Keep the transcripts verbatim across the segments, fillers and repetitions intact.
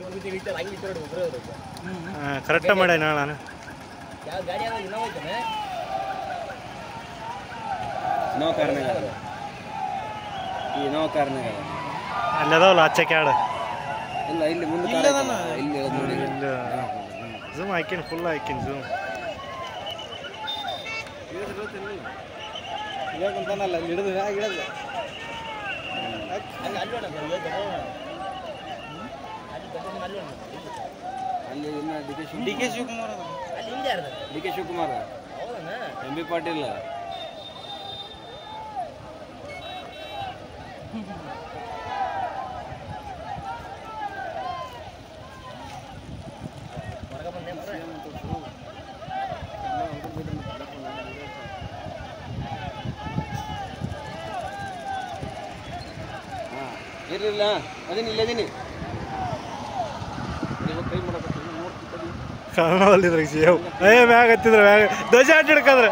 correct ಮಾಡಿ ನಾನು no ಕಾರಣ ಈ ನೋ ಕಾರಣ ಅಲ್ಲಿ ಅದಾವಲ್ಲ ಆಚೆ ಕ್ಯಾಡ್ ಇಲ್ಲ ಇಲ್ಲಿ ಮುಂದೆ ಇಲ್ಲಿ ಇಲ್ಲಿ ಝೂಮ್ ಹಾಕಿನಿ ಫುಲ್ ಹಾಕಿನಿ ಝೂಮ್ ಇವಾಗಂತಾನಲ್ಲ ಹಿಡಿದು ಹಿಡಿದು ಅಲ್ಲಿ ಇನ್ನು D K Shiva D K Shivakumar D K Shivakumar M B Patil ಇರಲಿಲ್ಲ ಅದೀನಿ ಇಲ್ಲದೀನಿ ಕೈ ಮಾಡಕ್ಕೆ ಕಾಣವಲ್ಲಿದ್ರೆ ಸೇವ್ ಏ ಮ್ಯಾಗ ಹತ್ತಿದ್ರೆ ಮ್ಯಾಗ ಧ್ವಜ ಆಟ ಹಿಡ್ಕಂದ್ರೆ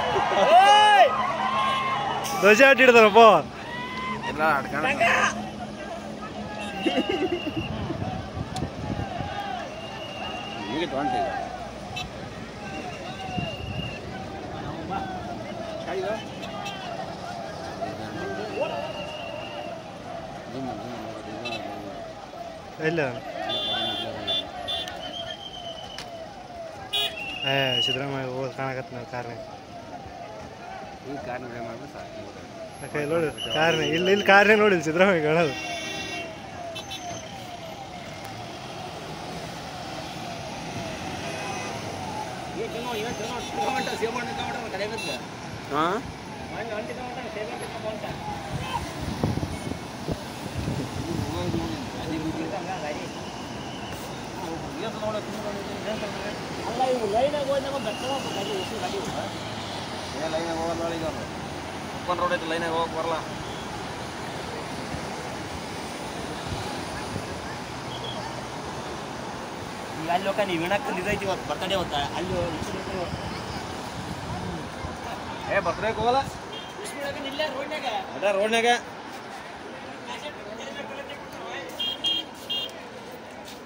ಧ್ವಜ ಆಟ ಹಿಡ್ದಾರಪ್ಪ ಎಲ್ಲ ಆಡ್ಕೊಂಡ ನಿಮಗೆ ತೊಗೊಂಡು ಇಲ್ಲ ಏ ಸಿದ್ದರಾಮಯ್ಯ ಹೋಗಿ ಕಾಣಕತ್ತ ನಾವು ಕಾರ್ನ ಈ ಕಾರ್ನ ಮಾಡಿದ್ರೆ ಸಾಕು ಕೈ ನೋಡಿ ಕಾರ್ನ ಇಲ್ಲಿ ಇಲ್ಲಿ ಕಾರ್ನೇ ನೋಡಿಲ್ಲ ಸಿದ್ದರಾಮಯ್ಯ ಕಾಣೋದು ಹಾಂ ಅಲ್ಲ ಇವು ಲೈನಾಗ ಹೋಗಿ ನಮಗೆ ಬೆಟ್ಟವ ಗಾಡಿ ಗಾಡಿ ಏ ಲೈನಾಗ ಹೋಗಲ್ಲ ಈಗ ಓಪನ್ ರೋಡ್ ಐತಿ ಲೈನಾಗ ಹೋಗಕ್ಕೆ ಬರಲ್ಲ ಈಗ ಅಲ್ಲಿ ಹೋಗ ನೀವು ವಿಣಕ್ಕೆ ಇದೈತಿ ಇವತ್ತು ಬರ್ತಡೇ ಅವತ್ತ ಅಲ್ಲಿ ಏ ಬರ್ತಡೇಗೆ ಹೋಗಲ್ಲ ಇಲ್ಲೇ ರೋಡ್ನಾಗ ಅದ ರೋಡ್ನಾಗ